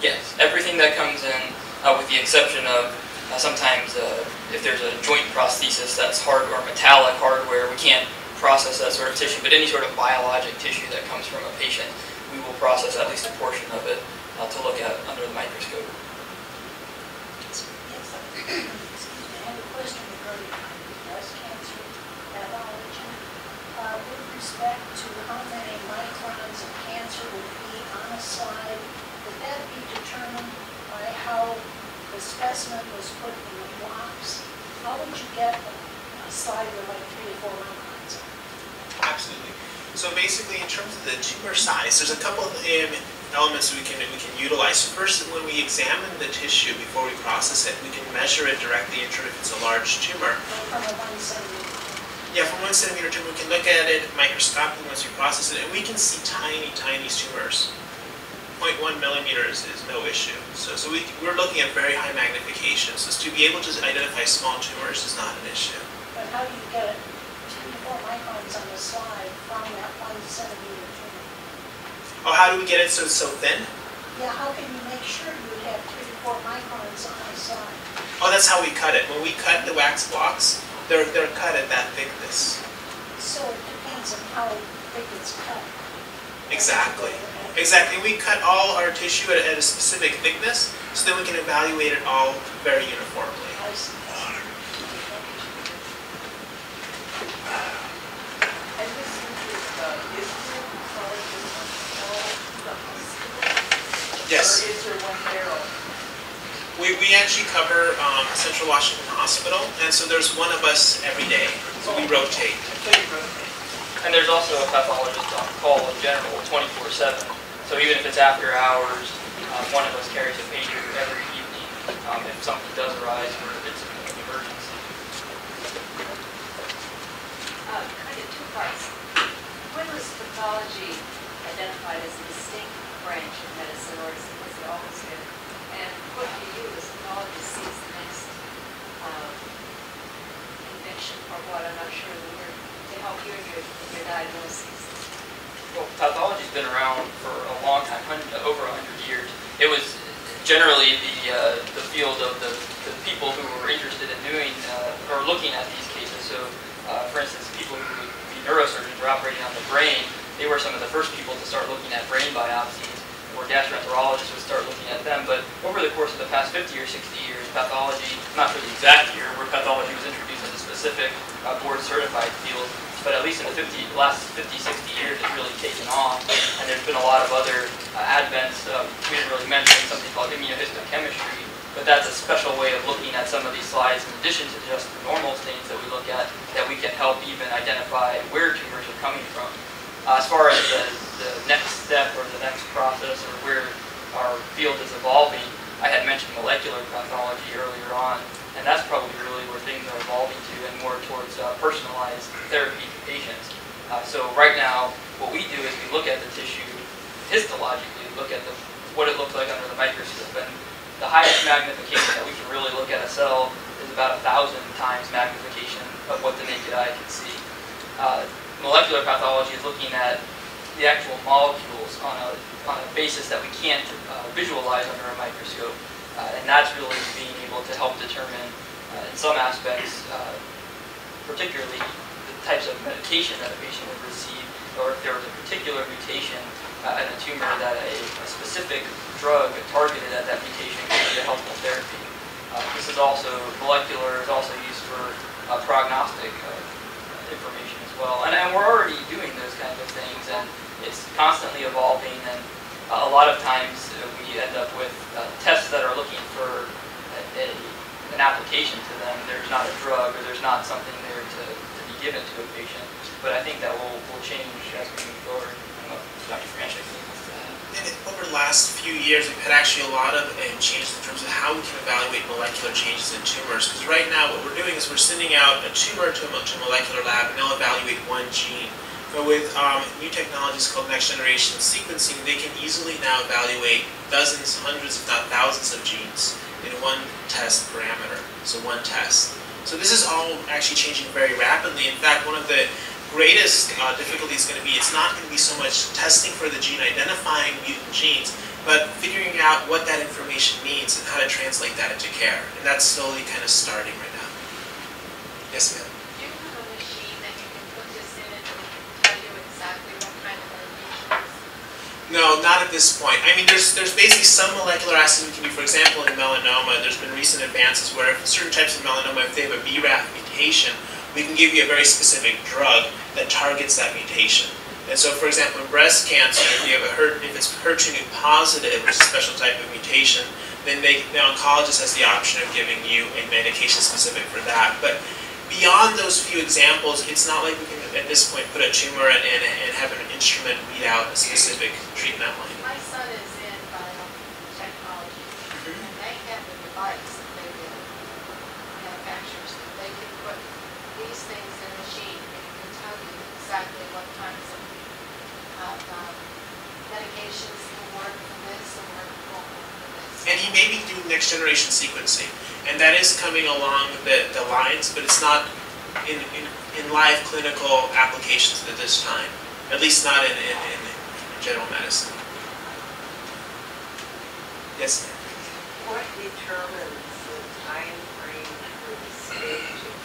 Yes, everything that comes in, uh, with the exception of uh, sometimes uh, if there's a joint prosthesis that's hard or metallic hardware, we can't process that sort of tissue, but any sort of biologic tissue that comes from a patient, we will process at least a portion of it uh, to look at under the microscope. Yes, I have a question regarding breast cancer pathology. Uh, with respect to how many microns of cancer would be on a slide, would that be determined by how the specimen was put in the box? How would you get a slide with like three or four microns? Absolutely. So basically, in terms of the tumor size, there's a couple of um, elements we can we can utilize. So first, when we examine the tissue before we process it, we can measure it directly and determine if it's a large tumor. From a one centimeter. Yeah, from one centimeter tumor, we can look at it microscopically once we process it, and we can see tiny, tiny tumors. zero point one millimeters is no issue. So, so we, we're looking at very high magnification. So to be able to identify small tumors is not an issue. But how do you get it three to four microns on the slide from that one centimeter tumor? Oh, how do we get it so it's so thin? Yeah, how can you make sure you would have three to four microns on the slide? Oh, that's how we cut it. When we cut the wax blocks, they're, they're cut at that thickness. So it depends on how big it's cut. Exactly. Exactly. We cut all our tissue at, at a specific thickness, so then we can evaluate it all very uniformly. I see. And this is, uh, is there pathologists on all the hospitals? Yes. Or is there one there? We, we actually cover um, Central Washington Hospital, and so there's one of us every day, so we rotate. And there's also a pathologist on call in general, twenty-four seven. So even if it's after hours, um, one of us carries a pager every evening um, if something does arise or if it's an emergency. Uh, kind of two parts. When was pathology identified as a distinct branch of medicine, or is- was it always been? And what do you as a pathologist see as the next um, conviction or what? I'm not sure of the word, to help you in your, in your diagnosis. Well, pathology's been around for a long time, hundred, over a hundred years. It was generally the uh, the field of the, the people who were interested in doing uh, or looking at these cases. So, uh, for instance, people who would be neurosurgeons or operating on the brain, they were some of the first people to start looking at brain biopsies, or gastroenterologists would start looking at them. But over the course of the past fifty or sixty years, pathology, I'm not sure the exact year where pathology was introduced as a specific uh, board-certified field, but at least in the fifty, last fifty, sixty years, it's really taken off. And there's been a lot of other uh, advents. Uh, we didn't really mention something called immunohistochemistry, but that's a special way of looking at some of these slides in addition to just the normal stains that we look at, that we can help even identify where tumors are coming from. Uh, as far as the, the next step or the next process or where our field is evolving, I had mentioned molecular pathology earlier on, and that's probably really where things are evolving to and more towards uh, personalized therapy to patients. Uh, so right now, what we do is we look at the tissue histologically, look at the, what it looks like under the microscope, and the highest magnification that we can really look at a cell is about a thousand times magnification of what the naked eye can see. Uh, molecular pathology is looking at the actual molecules on a, on a basis that we can't uh, visualize under a microscope. Uh, and that's really being able to help determine, uh, in some aspects, uh, particularly the types of medication that a patient would receive, or if there was a particular mutation uh, in a tumor that a, a specific drug targeted at that mutation could be a helpful therapy. Uh, this is also, molecular is also used for uh, prognostic uh, information as well. And, and we're already doing those kinds of things, and it's constantly evolving, and uh, a lot of times uh, we end up with uh, tests that are looking for a, a, an application to them. There's not a drug, or there's not something there to, to be given to a patient. But I think that will, will change as we move forward. I don't know if Doctor Furmanczyk wants to add. Over the last few years, we've had actually a lot of uh, changes in terms of how we can evaluate molecular changes in tumors. Because right now, what we're doing is we're sending out a tumor to a, to a molecular lab, and they'll evaluate one gene. But with um, new technologies called next generation sequencing, they can easily now evaluate dozens, hundreds, if not thousands of genes in one test parameter, so one test. So this is all actually changing very rapidly. In fact, one of the greatest uh, difficulty is going to be, it's not going to be so much testing for the gene, identifying mutant genes. but figuring out what that information means and how to translate that into care. And that's slowly kind of starting right now. Yes, ma'am? Do you have a machine that you can put this in and it can tell you exactly what kind of medication it is? No, not at this point. I mean, there's there's basically some molecular assays we can do. For example, in melanoma, there's been recent advances where if certain types of melanoma, if they have a B R A F mutation, we can give you a very specific drug that targets that mutation. And so, for example, in breast cancer, if you have a H E R, if it's H E R two positive, which is a special type of mutation, then they, the oncologist has the option of giving you a medication specific for that. But beyond those few examples, it's not like we can, at this point, put a tumor and, and, and have an instrument read out a specific treatment line. My son is in biotechnology, Mm-hmm. and they have a device that they will manufacturers that they can put these things in a machine and it can tell you exactly what kinds of of, um, medications will work for this and work won't work for this. And he may be doing next generation sequencing, and that is coming along the, the lines, but it's not in, in, in live clinical applications at this time, at least not in, in, in, in general medicine. Yes, ma'am? What determines the time frame for the staging?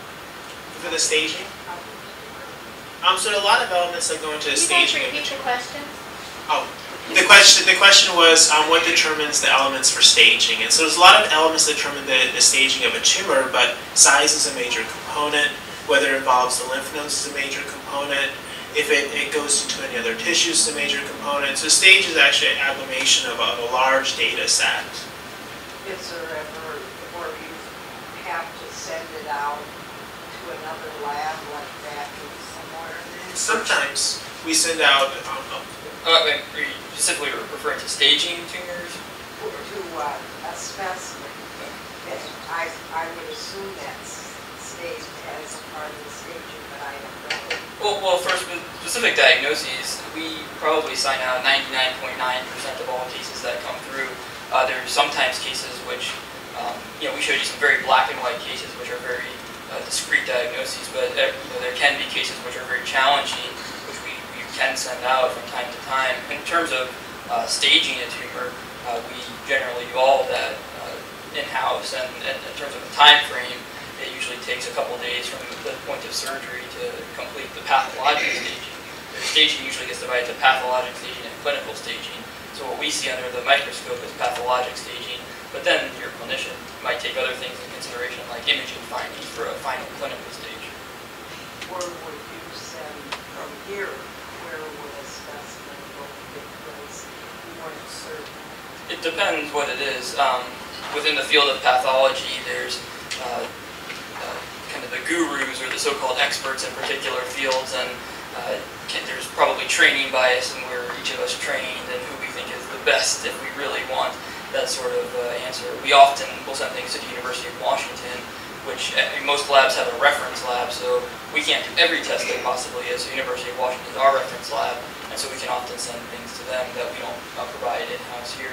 For the staging? How would you Um, so a lot of elements that go into the Can you guys staging of repeat the the question? Oh, the question the question was um, what determines the elements for staging, and so there's a lot of elements that determine the, the staging of a tumor, but size is a major component. Whether it involves the lymph nodes is a major component. If it, it goes into any other tissues is a major component. So stage is actually an agglomeration of a, of a large data set. Is there ever where you have to send it out to another lab like that or somewhere? Sometimes we send out um, um, Uh, wait, are you specifically referring to staging tumors? Or to uh, a specimen. That I, I would assume that's staged as part of the staging, but I don't know. Well, well, for spe- specific diagnoses, we probably sign out ninety-nine point nine percent of all cases that come through. Uh, there's sometimes cases which, um, you know, we showed you some very black and white cases which are very uh, discrete diagnoses, but uh, you know, there can be cases which are very challenging, which we, we can send out from time to time. In terms of uh, staging a tumor, uh, we generally do all of that uh, in-house, and, and in terms of the time frame, it usually takes a couple days from the point of surgery to complete the pathologic staging. The staging usually gets divided to pathologic staging and clinical staging. So what we see under the microscope is pathologic staging, but then your clinician might take other things into consideration like imaging findings for a final clinical stage. Where would you send from here? Where would a specimen go because you weren't certain? It depends what it is. Um, within the field of pathology, there's uh, uh, kind of the gurus or the so-called experts in particular fields, and uh, can, there's probably training bias in where each of us trained and who we think is the best if we really want that sort of uh, answer. We often will send things to the University of Washington, which uh, most labs have a reference lab, so we can't do every test that possibly is. So University of Washington is our reference lab, and so we can often send things to them that we don't uh, provide in-house here.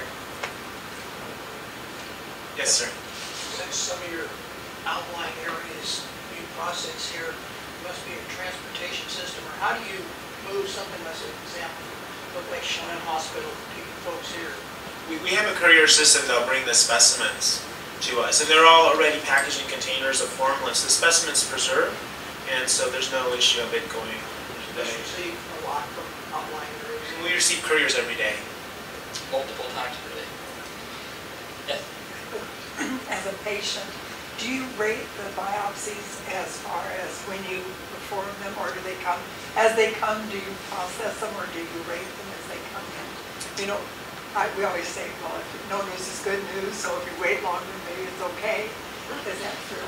Yes, sir. Since some of your outlying areas being processed here, must be a transportation system, or how do you move something, as an example, look like Chelan Hospital, to you folks here? We, we have a courier system that'll bring the specimens to us, and they're all already packaged in containers of formalin. So the specimen's preserved, and so there's no issue of it going. You just receive a lot from outlying areas. We receive couriers every day. Multiple times per day. Yes. As a patient, do you rate the biopsies as far as when you perform them, or do they come, as they come, do you process them, or do you rate them as they come in? You know, I, we always say, well, if no news is good news, so if you wait longer, maybe it's okay. Is that true?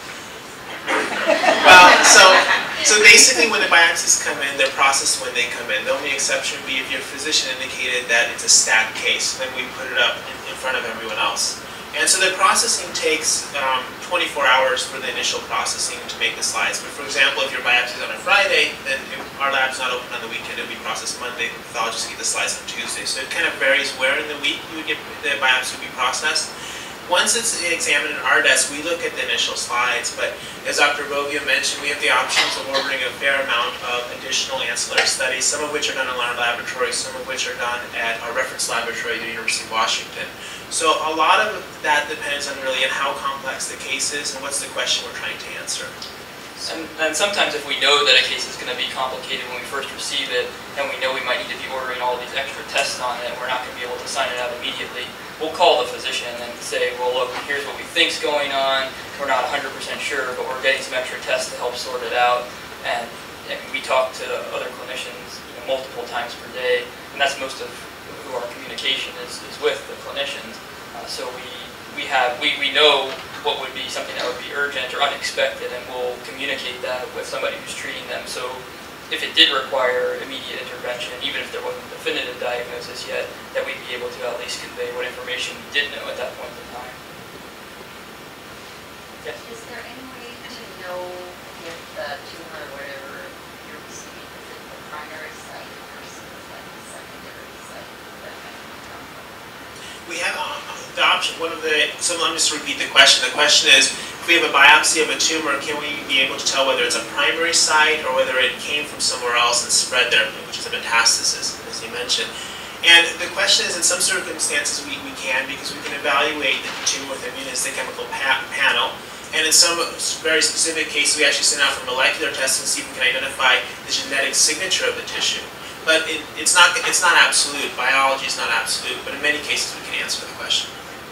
Well, so so basically when the biopsies come in, they're processed when they come in. The only exception would be if your physician indicated that it's a stat case, then we put it up in, in front of everyone else. And so the processing takes um, twenty-four hours for the initial processing to make the slides. But for example, if your biopsy is on a Friday, then if our lab's not open on the weekend, it'll be processed Monday. The pathologist will get the slides on Tuesday. So it kind of varies where in the week you would get the biopsy would be processed. Once it's examined in our desk, we look at the initial slides, but as Doctor Bovio mentioned, we have the options of ordering a fair amount of additional ancillary studies, some of which are done in our laboratory, some of which are done at our reference laboratory at the University of Washington. So a lot of that depends on really on how complex the case is and what's the question we're trying to answer. And, and sometimes if we know that a case is going to be complicated when we first receive it, and we know we might need to be ordering all these extra tests on it, and we're not going to be able to sign it out immediately, we'll call the physician and say, well, look, here's what we think's going on. We're not one hundred percent sure, but we're getting some extra tests to help sort it out. And, and we talk to other clinicians, you know, multiple times per day, and that's most of who our communication is, is with, the clinicians. Uh, so we, we have, we, we know what would be something that would be urgent or unexpected, and we'll communicate that with somebody who's treating them. So if it did require immediate intervention, even if there wasn't a definitive diagnosis yet, that we'd be able to at least convey what information we did know at that point in time. Yes? Is there any way to know if the tumor or whatever you're receiving is it the primary site versus like the secondary site that might come from? We have uh, the option, one of the, so let me just repeat the question. The question is, if we have a biopsy of a tumor, can we be able to tell whether it's a primary site or whether it came from somewhere else and spread there, which is a metastasis, as you mentioned. And the question is, in some circumstances, we, we can, because we can evaluate the tumor with immunohistochemical pa panel. And in some very specific cases, we actually send out for molecular tests and see if we can identify the genetic signature of the tissue. But it, it's not it's not absolute. Biology is not absolute, but in many cases we can answer the question.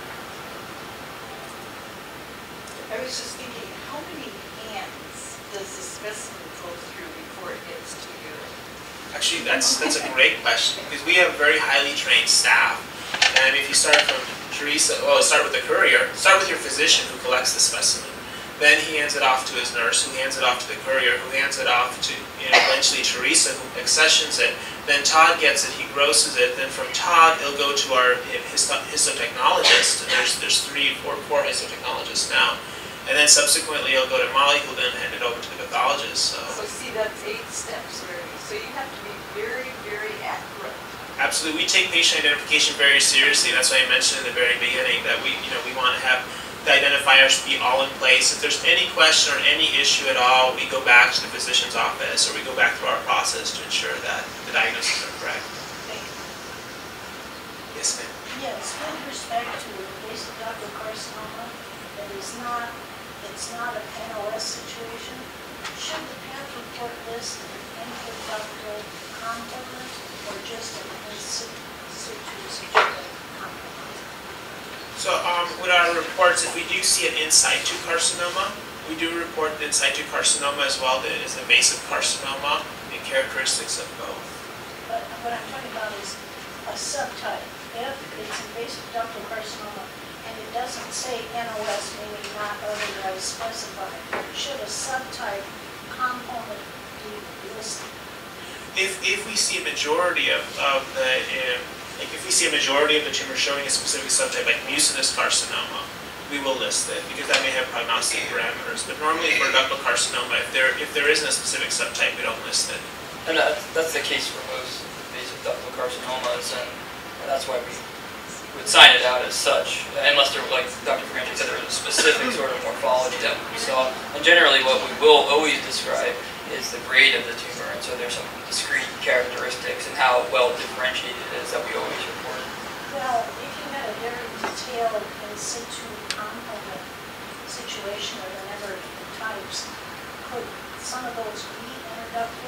I was just thinking, how many hands does the specimen go through before it gets to you? Actually, that's that's a great question, because we have very highly trained staff. And if you start from Teresa, well, start with the courier. Start with your physician who collects the specimen. Then he hands it off to his nurse, who hands it off to the courier, who hands it off to, you know, eventually Teresa, who accessions it. Then Todd gets it, he grosses it. Then from Todd, he'll go to our histo histotechnologist. And there's there's three, four, four histotechnologists now. And then subsequently, he'll go to Molly, who'll then hand it over to the pathologist. So, So see, that's eight steps already. So you have to be very, very accurate. absolutely, we take patient identification very seriously. That's why I mentioned in the very beginning that we, you know, we want to have the identifiers be all in place. If there's any question or any issue at all, we go back to the physician's office or we go back through our process to ensure that the diagnoses are correct. Yes, ma'am. Yes, with respect to invasive ductal carcinoma, that is not, it's not an N O S situation, should the path report list an intraductal component or just an in situ component? So um, with our reports, if we do see an in situ carcinoma, we do report the in situ carcinoma as well that is invasive carcinoma and characteristics of both. But what I'm talking about is a subtype. If it's invasive ductal carcinoma and it doesn't say N O S, meaning not otherwise specified, should a subtype component be listed? If, if we see a majority of, of the, uh, like if we see a majority of the tumor showing a specific subtype, like mucinous carcinoma, we will list it because that may have prognostic parameters. But normally for ductal carcinoma, if there if there isn't a specific subtype, we don't list it. And uh, that's the case for most invasive ductal carcinomas, and that's why we would sign it out as such, unless there, like Doctor Furmanczyk said, there was a specific sort of morphology that we saw. And generally what we will always describe is the grade of the tumor, and so there's some discrete characteristics and how well differentiated it is that we always report. Well, if you had a very detailed in situ component situation or the number of types, could some of those be interductal?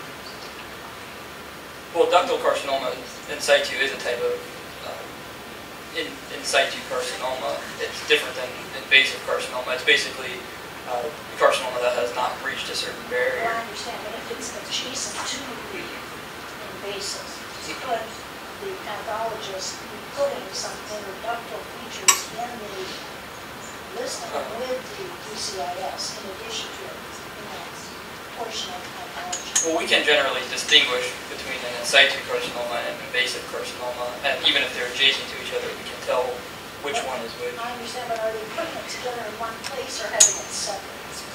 Well, ductal carcinoma in situ is a type of uh, in, in situ carcinoma. It's different than invasive carcinoma. It's basically uh, carcinoma that has not breached a certain barrier. Well, I understand, but if it's adjacent to the invasive, could the pathologist be putting some interductal features in the listing with the D C I S in addition to it, you know, portion of pathology? Well, we can generally distinguish between an in situ carcinoma and invasive carcinoma, and even if they're adjacent to each other, we can tell which But one is which. I understand, but are they putting it together in one place or having it separate?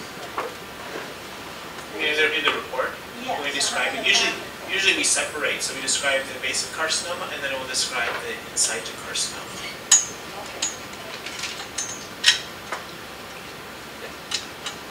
In the, in the report, Yes. we describe it. Usually, usually we separate, so we describe the invasive carcinoma and then it will describe the in situ carcinoma. Okay.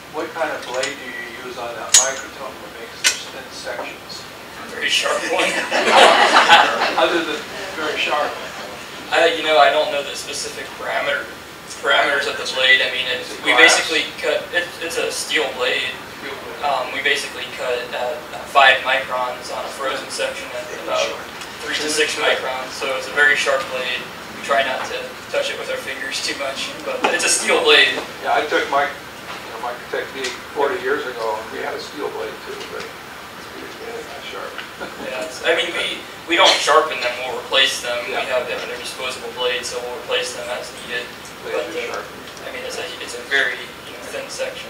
What kind of blade do you use on that microtome that makes those thin sections? Very sharp one. Other than very sharp. I, you know, I don't know the specific parameter parameters of the blade. I mean, it, we basically cut. It, it's a steel blade. Um, we basically cut at uh, five microns on a frozen section at about three to six microns. So it's a very sharp blade. We try not to touch it with our fingers too much, but it's a steel blade. Yeah, I took my, you know, my technique forty years ago, and we had a steel blade too, but it's not sharp. Yeah, it's, I mean, we we don't sharpen them. We'll replace them. Yeah. We have them. They're disposable blades, so we'll replace them as needed. Blades But are uh, sharp. I mean, it's a it's a very you know, thin section.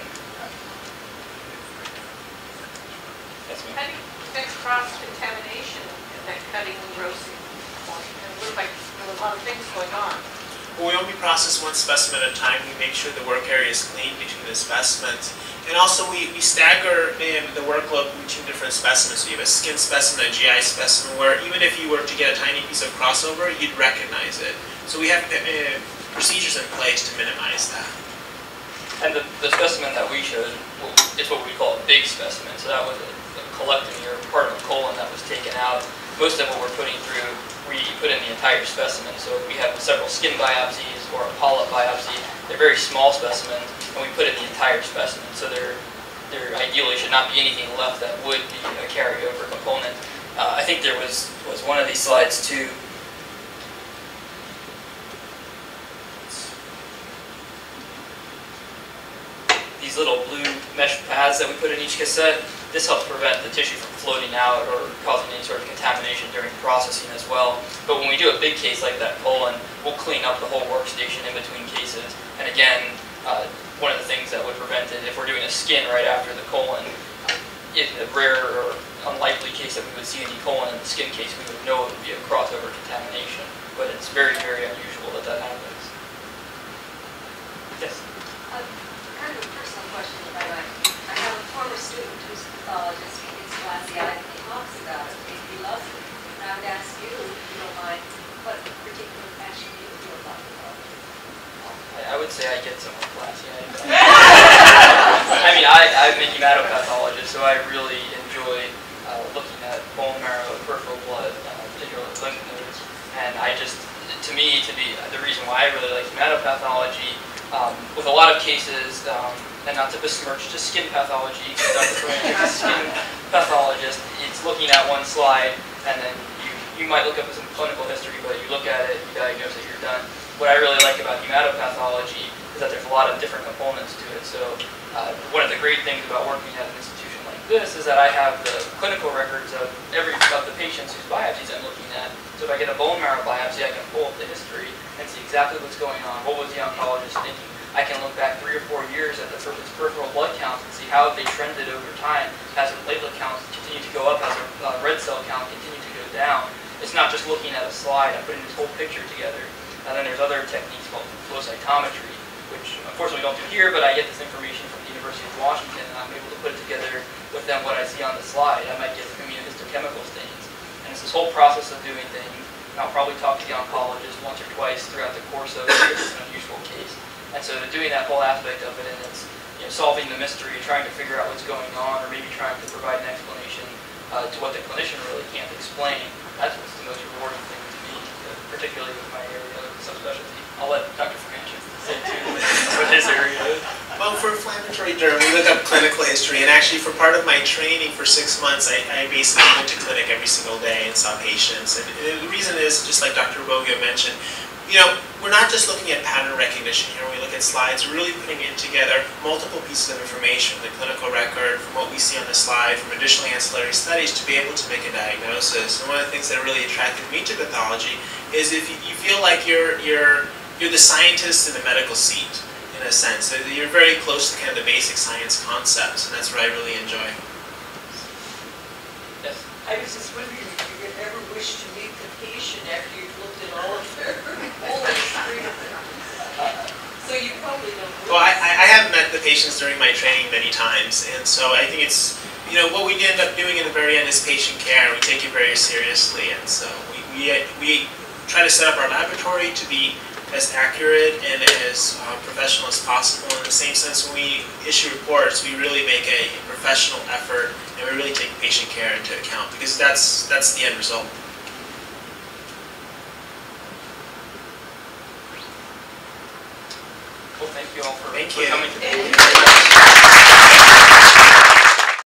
Yes, ma'am. How do you fix cross-contamination at that cutting and roasting point? And what if I, there are a lot of things going on? Well, we only process one specimen at a time. We make sure the work area is clean between the specimens. And also we, we stagger in the workload between different specimens. So you have a skin specimen, a G I specimen, where even if you were to get a tiny piece of crossover, you'd recognize it. So we have uh, procedures in place to minimize that. And the, the specimen that we showed, well, it's what we call a big specimen. So that was a, a colectomy or part of a colon that was taken out. Most of what we're putting through, we put in the entire specimen. So if we have several skin biopsies or a polyp biopsy, they're very small specimens, and we put in the entire specimen. So there, there ideally should not be anything left that would be a carryover component. Uh, I think there was, was one of these slides too. These little blue mesh pads that we put in each cassette, this helps prevent the tissue from floating out or causing any sort of contamination during processing as well. But when we do a big case like that colon, we'll clean up the whole workstation in between cases. And again, uh, one of the things that would prevent it, if we're doing a skin right after the colon, in a rare or unlikely case that we would see any colon in the skin case, we would know it would be a crossover contamination. But it's very, very unusual that that happens. Yes? Uh, kind of a personal question, if I might. I have a former student who's a pathologist. He gets glassy eyed and he talks about it. He, he loves it. And I would ask you, if you don't mind, what particular passion you feel about pathology? I, I would say I get somewhat glassy eyed. I mean, I, I'm a hematopathologist, so I really enjoy uh, looking at bone marrow, peripheral blood, uh, particularly lymph nodes. And I just, to me, to be the reason why I really like hematopathology, um, with a lot of cases, um, and not to besmirch just skin pathology, because Doctor Furmanczyk is a skin pathologist, it's looking at one slide, and then you, you might look up some clinical history, but you look at it, you diagnose it, you're done. What I really like about hematopathology is that there's a lot of different components to it. So uh, one of the great things about working at an institution like this is that I have the clinical records of every of the patients whose biopsies I'm looking at. So if I get a bone marrow biopsy, I can pull up the history and see exactly what's going on. What was the oncologist thinking? I can look back three or four years at the person's peripheral blood counts and see how they trended over time as their platelet counts continue to go up, as their uh, red cell count continue to go down. It's not just looking at a slide. I'm putting this whole picture together. And then there's other techniques called flow cytometry, which unfortunately we don't do here, but I get this information from the University of Washington, and I'm able to put it together with then what I see on the slide. I might get immunohistochemical stains. And it's this whole process of doing things. And I'll probably talk to the oncologist once or twice throughout the course of an unusual case. And so doing that whole aspect of it, and it's you know, solving the mystery, trying to figure out what's going on, or maybe trying to provide an explanation uh, to what the clinician really can't explain, that's what's the most rewarding thing to me, uh, particularly with my area of subspecialty. I'll let Doctor Furmanczyk say too what his area is. Well, for inflammatory derm, we look up clinical history, and actually for part of my training for six months, I, I basically went to clinic every single day and saw patients. And, and the reason is, just like Doctor Bovio mentioned, you know, we're not just looking at pattern recognition here when we look at slides, we're really putting in together multiple pieces of information, the clinical record, from what we see on the slide, from additional ancillary studies to be able to make a diagnosis. And one of the things that really attracted me to pathology is if you, you feel like you're, you're, you're the scientist in the medical seat, in a sense. You're very close to kind of the basic science concepts, and that's what I really enjoy. Yes. I was just wondering if you would ever wish to meet the patient after you've looked at all of their whole history. So you probably don't. Well, I, I have met the patients during my training many times, and so I think it's, you know, what we end up doing in the very end is patient care, and we take it very seriously, and so we, we, we try to set up our laboratory to be as accurate and as uh, professional as possible. In the same sense, when we issue reports, we really make a professional effort and we really take patient care into account because that's that's the end result. Well, thank you all for, Thank for you. coming today. Thank you.